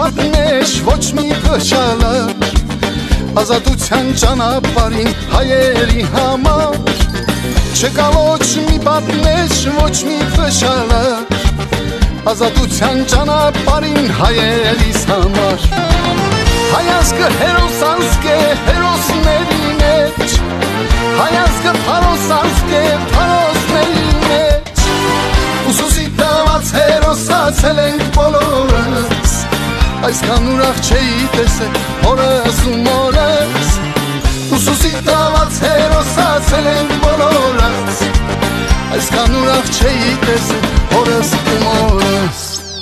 պատնեշ ոչ մի փշալար Ազատության ճանապարհին հայերի համար Չկա ոչ մի պատնեշ ոչ մի փշալար Ազատության ճանապարհին հայերիս համար Հայազգը հերոսանսկ է հերոսների մեջ Հայազգը փարոսանսկ է փարոսների մեջ Ուսուսի տված հերոսացել ենք բոլորս Այսքան ուրախ չէի տեսել հորս ու մորս Ուսուսի տված հերոսացել ենք բոլորս Այսքան ուրախ չէի տեսել հորս ու մորս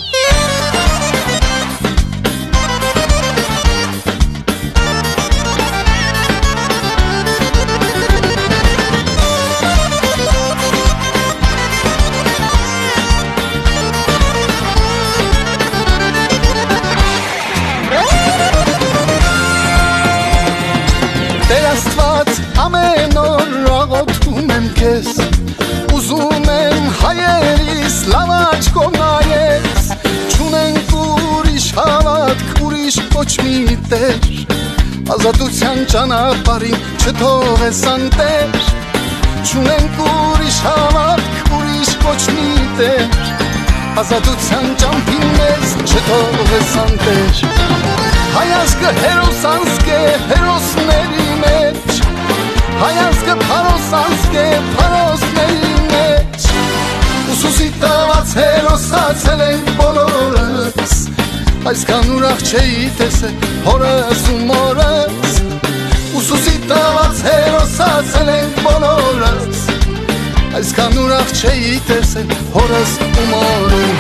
Ամեն օր աղոթում եմ քեզ Ուզում եմ հայերիս լավ աչքով նայես Չունենք ուրիշ հավատք, ուրիշ ոչ մի տեր Ազատության ճանապարհին չթողես անտեր Չունենք ուրիշ հավատք, ուրիշ ոչ մի տեր Ազատության ճամփին մեզ չթողես անտեր Հայազգը հերոսանսկ է հերոսների մեջ Հայազգը փարոսանսկ է փարոսների մեջ Ուսուսի տված հերոսացել ենք բոլորս Այսքան ուրախ չէի տեսել հորս ու մորս Ուսուսի տված հերոսացել ենք բոլորս Այսքան ուրախ չէի տեսել հորս ու մորս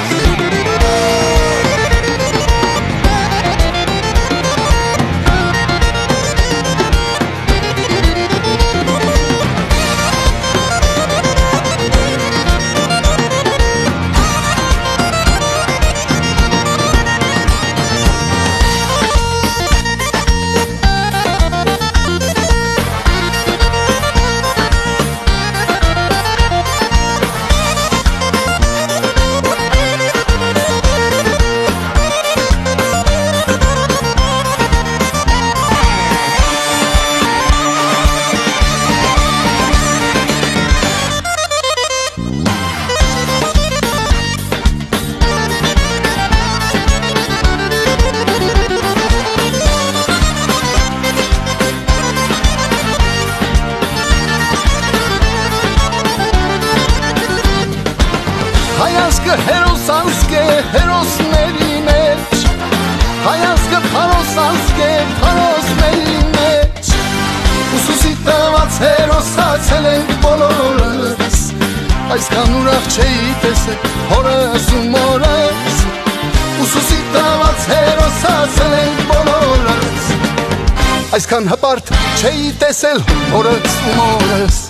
Հայազգը հերոսանսկ է հերոսների մեջ Հայազգը փարոսանսկ է փարոսների մեջ Ուսուսի տված հերոսացել ենք բոլորս Այսքան ուրախ չէի տեսել հորս ու մորս Ուսուսի տված հերոսացել ենք բոլորս Այսքան հպարտ չէի տեսել հորս ու մորս